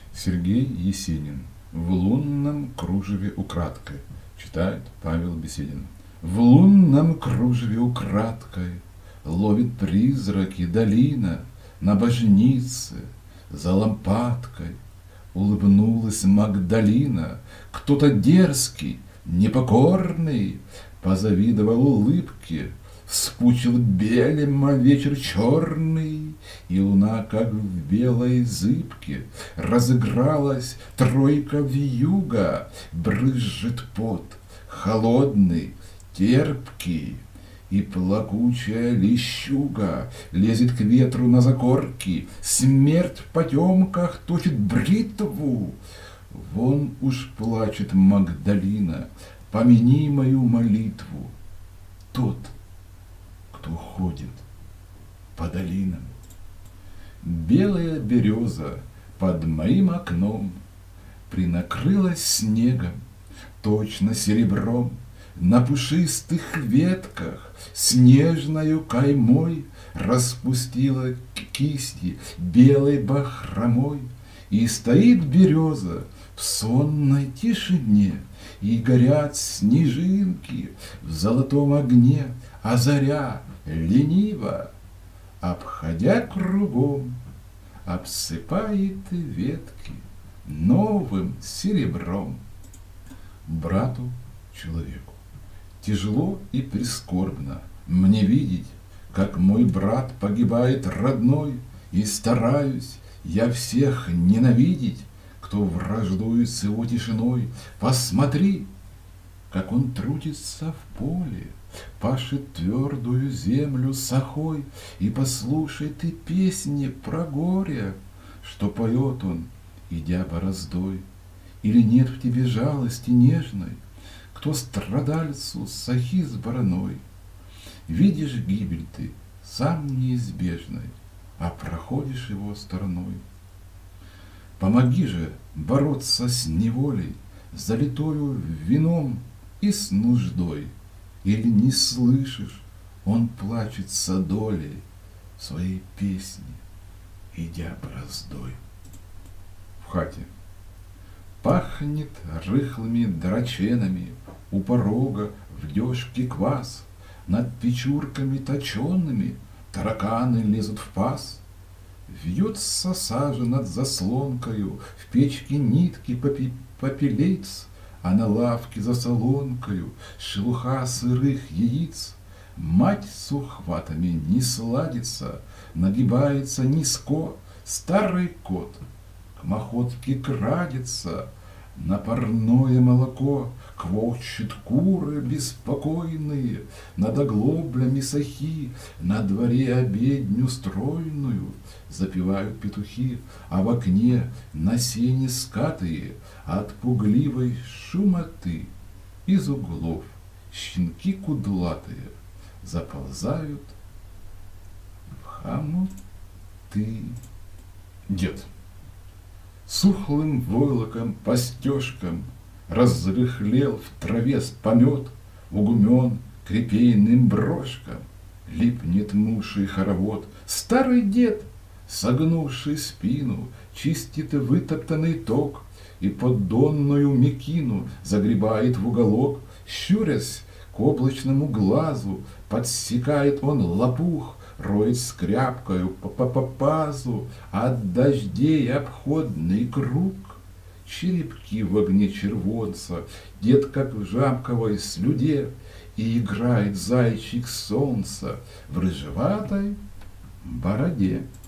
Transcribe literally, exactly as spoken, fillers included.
Сергей Есенин. В лунном кружеве украдкой. Читает Павел Беседин. В лунном кружеве украдкой ловит призраки долина. На божнице за лампадкой улыбнулась Магдалина. Кто-то дерзкий, непокорный позавидовал улыбке. Вспучил белем вечер черный, и луна, как в белой зыбке, разыгралась тройка вьюга. Брызжет пот, холодный, терпкий, и плакучая лещуга лезет к ветру на закорки. Смерть в потемках точит бритву. Вон уж плачет Магдалина, помяни мою молитву. Тот, кто ходит по долинам. Белая береза под моим окном принакрылась снегом, точно серебром. На пушистых ветках снежною каймой распустила кисти белой бахромой. И стоит береза в сонной тишине, и горят снежинки в золотом огне, а заря лениво, обходя кругом, обсыпает ветки новым серебром. Брату человеку тяжело и прискорбно мне видеть, как мой брат погибает родной, и стараюсь я всех ненавидеть, кто враждует с его тишиной. Посмотри, как он трудится в поле, пашет твердую землю сахой, и послушай ты песни про горе, что поет он, идя бороздой. Или нет в тебе жалости нежной, кто страдальцу сахи с бороной? Видишь гибель ты, сам неизбежной, а проходишь его стороной. Помоги же бороться с неволей, залитою вином и с нуждой. Или не слышишь, он плачет со долей в своей песни, идя бороздой. В хате пахнет рыхлыми драченами, у порога в дёшке квас, над печурками точенными тараканы лезут в паз. Вьется сажа над заслонкою, в печке нитки попи попелец, а на лавке за солонкою шелуха сырых яиц. Мать с ухватами не сладится, нагибается низко, старый кот к махотке крадется, на парное молоко квочет куры беспокойные, над оглоблями сахи, на дворе обедню стройную запевают петухи, а в окне на сене скатые от пугливой шумоты из углов щенки кудлатые заползают в хомуты. Дед сухлым войлоком по стежкам разрыхлел в траве помет, угумен к репейным брошкам липнет муший хоровод. Старый дед, согнувший спину, чистит вытоптанный ток и поддонную мекину загребает в уголок. Щурясь к облачному глазу, подсекает он лопух, роет скряпкою по пазу от дождей обходный круг. Черепки в огне червонца, дед как в жабковой слюде, и играет зайчик солнца в рыжеватой бороде.